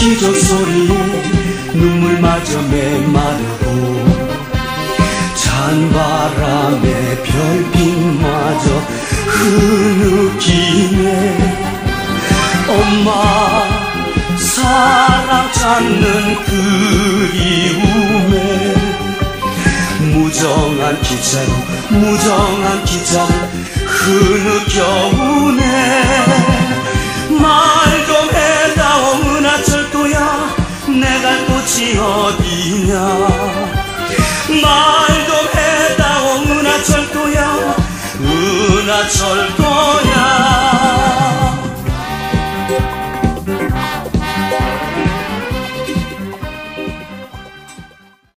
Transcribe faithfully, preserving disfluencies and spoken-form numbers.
기적 소리에 눈물마저 메마르고 찬바람에 별빛마저 흐느끼네. 엄마 사랑 찾는 그리움에 무정한 기차로 무정한 기차로 흐느껴오네. 말 좀 해다오 은하철도야 내 갈 곳이 어디냐. 말